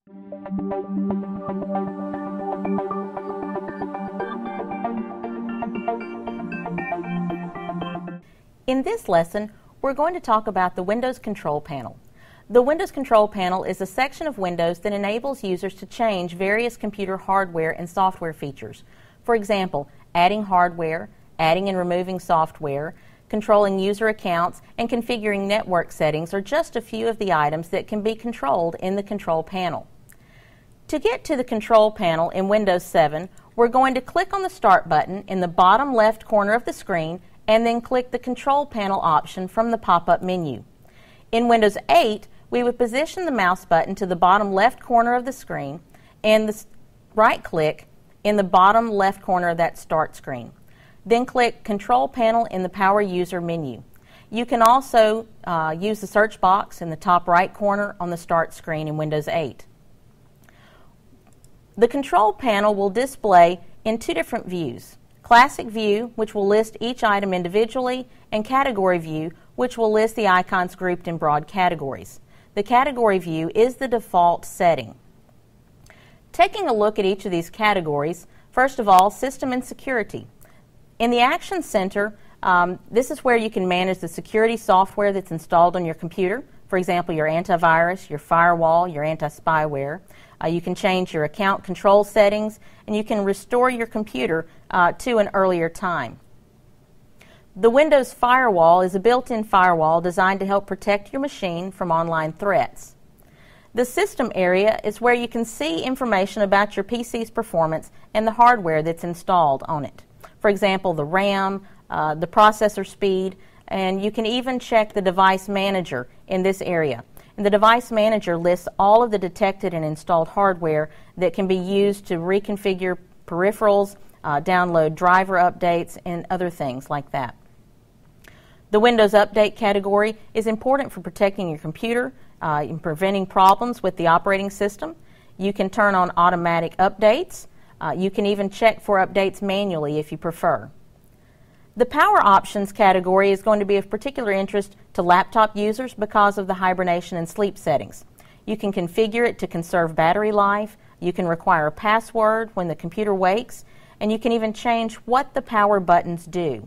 In this lesson, we're going to talk about the Windows Control Panel. The Windows Control Panel is a section of Windows that enables users to change various computer hardware and software features. For example, adding hardware, adding and removing software, controlling user accounts, and configuring network settings are just a few of the items that can be controlled in the Control Panel. To get to the Control Panel in Windows 7, we're going to click on the Start button in the bottom left corner of the screen and then click the Control Panel option from the pop-up menu. In Windows 8, we would position the mouse button to the bottom left corner of the screen and right-click in the bottom left corner of that Start screen. Then click Control Panel in the Power User menu. You can also use the search box in the top right corner on the Start screen in Windows 8. The Control Panel will display in two different views. Classic View, which will list each item individually, and Category View, which will list the icons grouped in broad categories. The Category View is the default setting. Taking a look at each of these categories, first of all, System and Security. In the Action Center, this is where you can manage the security software that's installed on your computer. For example, your antivirus, your firewall, your anti-spyware. You can change your account control settings, and you can restore your computer to an earlier time. The Windows Firewall is a built-in firewall designed to help protect your machine from online threats. The System area is where you can see information about your PC's performance and the hardware that's installed on it. For example, the RAM, the processor speed, and you can even check the Device Manager in this area. And the Device Manager lists all of the detected and installed hardware that can be used to reconfigure peripherals, download driver updates, and other things like that. The Windows Update category is important for protecting your computer and preventing problems with the operating system. You can turn on automatic updates. You can even check for updates manually if you prefer. The Power Options category is going to be of particular interest to laptop users because of the hibernation and sleep settings. You can configure it to conserve battery life, you can require a password when the computer wakes, and you can even change what the power buttons do.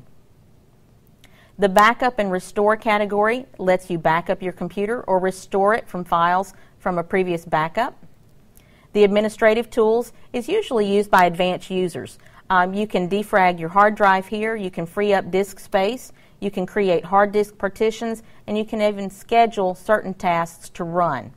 The Backup and Restore category lets you back up your computer or restore it from files from a previous backup. The Administrative Tools is usually used by advanced users. You can defrag your hard drive here, you can free up disk space, you can create hard disk partitions, and you can even schedule certain tasks to run.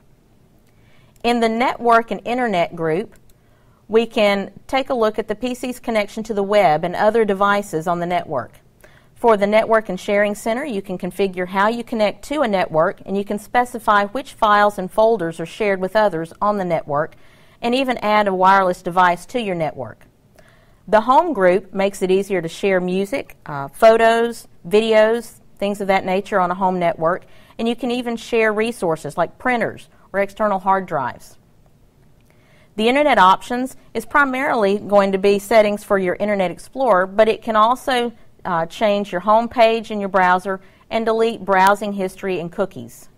In the Network and Internet group, we can take a look at the PC's connection to the web and other devices on the network. For the Network and Sharing Center, you can configure how you connect to a network, and you can specify which files and folders are shared with others on the network, and even add a wireless device to your network. The Home group makes it easier to share music, photos, videos, things of that nature on a home network, and you can even share resources like printers or external hard drives. The Internet Options is primarily going to be settings for your Internet Explorer, but it can also change your home page in your browser and delete browsing history and cookies.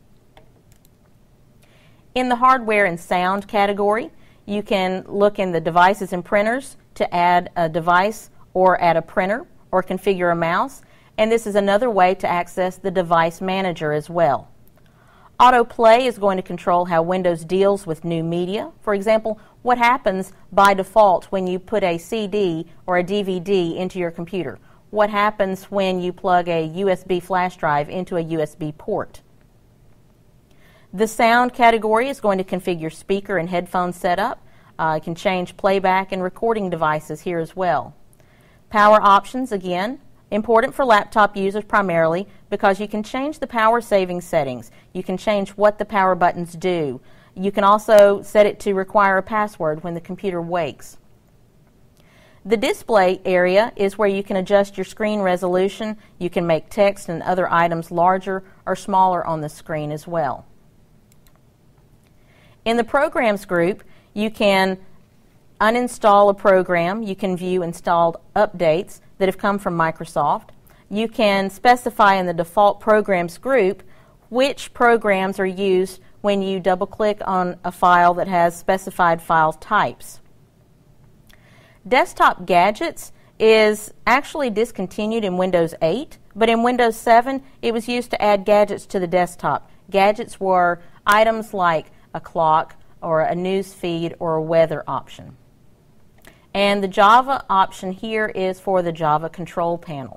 In the Hardware and Sound category, you can look in the Devices and Printers to add a device or add a printer or configure a mouse, and this is another way to access the Device Manager as well. Autoplay is going to control how Windows deals with new media. For example, what happens by default when you put a CD or a DVD into your computer? What happens when you plug a USB flash drive into a USB port? The Sound category is going to configure speaker and headphone setup. You can change playback and recording devices here as well. Power Options, again, important for laptop users primarily because you can change the power saving settings. You can change what the power buttons do. You can also set it to require a password when the computer wakes. The Display area is where you can adjust your screen resolution. You can make text and other items larger or smaller on the screen as well. In the Programs group, you can uninstall a program. You can view installed updates that have come from Microsoft. You can specify in the default programs group which programs are used when you double-click on a file that has specified file types. Desktop Gadgets is actually discontinued in Windows 8, but in Windows 7 it was used to add gadgets to the desktop. Gadgets were items like a clock or a news feed or a weather option. And the Java option here is for the Java control panel.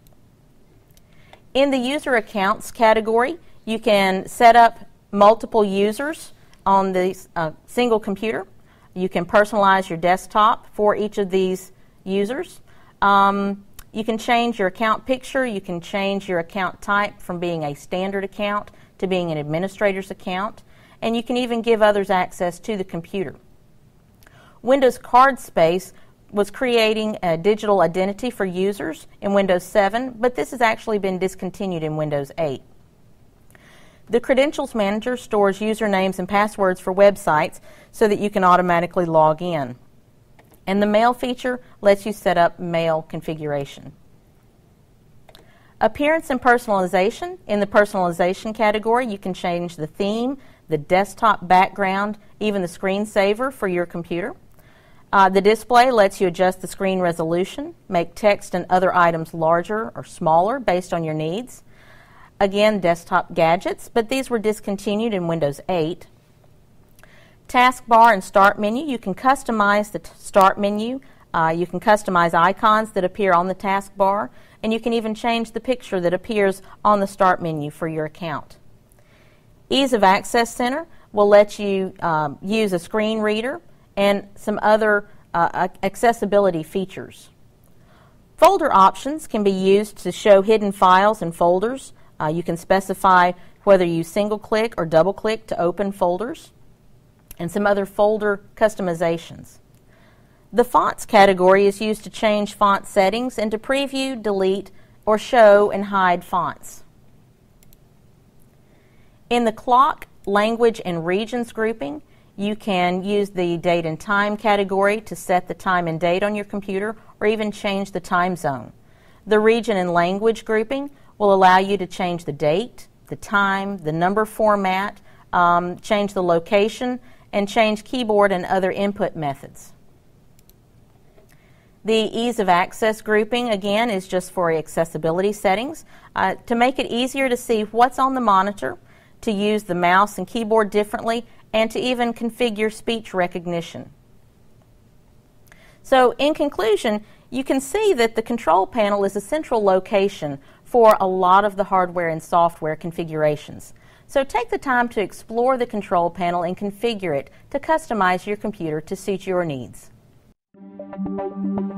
In the user accounts category, you can set up multiple users on the single computer. You can personalize your desktop for each of these users. You can change your account picture. You can change your account type from being a standard account to being an administrator's account. And you can even give others access to the computer. Windows Card Space was creating a digital identity for users in Windows 7, but this has actually been discontinued in Windows 8. The Credentials Manager stores usernames and passwords for websites so that you can automatically log in. And the Mail feature lets you set up mail configuration. Appearance and personalization. In the personalization category, you can change the theme, the desktop background, even the screensaver for your computer. The display lets you adjust the screen resolution, make text and other items larger or smaller based on your needs. Again, desktop gadgets, but these were discontinued in Windows 8. Taskbar and Start menu, you can customize the Start menu. You can customize icons that appear on the taskbar, and you can even change the picture that appears on the Start menu for your account. Ease of Access Center will let you use a screen reader and some other accessibility features. Folder options can be used to show hidden files and folders. You can specify whether you single-click or double-click to open folders, and some other folder customizations. The Fonts category is used to change font settings and to preview, delete, or show and hide fonts. In the Clock, Language, and Regions grouping, you can use the Date and Time category to set the time and date on your computer or even change the time zone. The Region and Language grouping will allow you to change the date, the time, the number format, change the location, and change keyboard and other input methods. The Ease of Access grouping, again, is just for accessibility settings to make it easier to see what's on the monitor, to use the mouse and keyboard differently, and to even configure speech recognition. So in conclusion, you can see that the control panel is a central location for a lot of the hardware and software configurations. So take the time to explore the control panel and configure it to customize your computer to suit your needs.